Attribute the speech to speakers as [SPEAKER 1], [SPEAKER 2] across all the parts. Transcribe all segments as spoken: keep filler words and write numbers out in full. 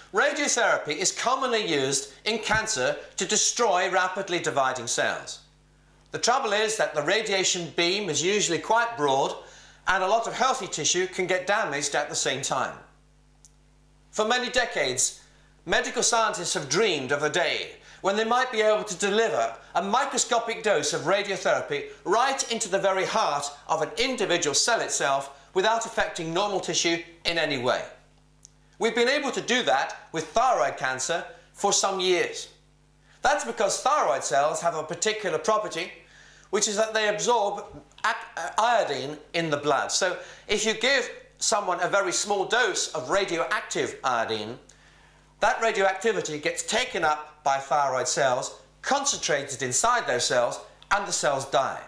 [SPEAKER 1] Radiotherapy is commonly used in cancer to destroy rapidly dividing cells. The trouble is that the radiation beam is usually quite broad and a lot of healthy tissue can get damaged at the same time. For many decades, medical scientists have dreamed of a day when they might be able to deliver a microscopic dose of radiotherapy right into the very heart of an individual cell itself without affecting normal tissue in any way. We've been able to do that with thyroid cancer for some years. That's because thyroid cells have a particular property, which is that they absorb iodine in the blood. So if you give someone a very small dose of radioactive iodine, that radioactivity gets taken up by thyroid cells, concentrated inside those cells, and the cells die.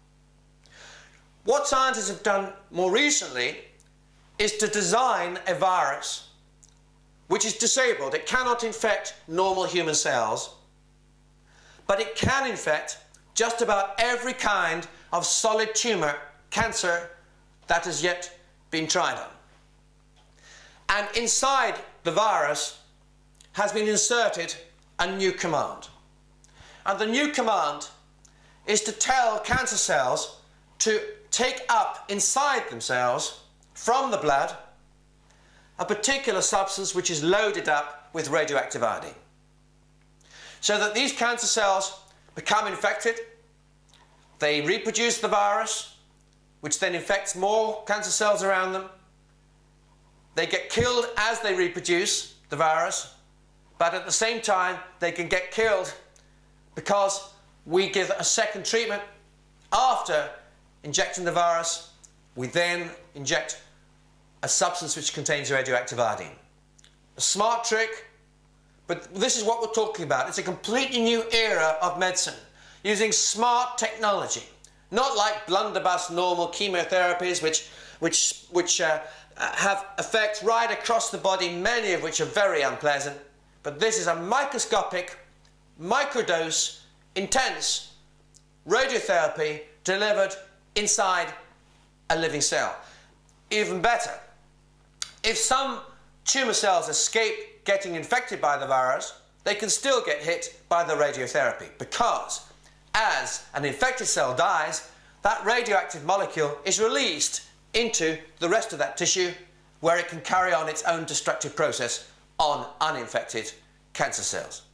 [SPEAKER 1] What scientists have done more recently is to design a virus which is disabled. It cannot infect normal human cells, but it can infect just about every kind of solid tumour cancer that has yet been tried on. And inside the virus has been inserted a new command. And the new command is to tell cancer cells to take up inside themselves from the blood a particular substance which is loaded up with radioactive iodine. So that these cancer cells become infected, they reproduce the virus, which then infects more cancer cells around them. They get killed as they reproduce the virus, but at the same time they can get killed because we give a second treatment. After injecting the virus, we then inject a substance which contains radioactive iodine. A smart trick, but this is what we're talking about. It's a completely new era of medicine, using smart technology, not like blunderbuss normal chemotherapies which, which, which uh, have effects right across the body, many of which are very unpleasant. But this is a microscopic, microdose, intense radiotherapy delivered inside a living cell. Even better, if some tumour cells escape getting infected by the virus, they can still get hit by the radiotherapy, because as an infected cell dies, that radioactive molecule is released into the rest of that tissue, where it can carry on its own destructive process on uninfected cancer cells.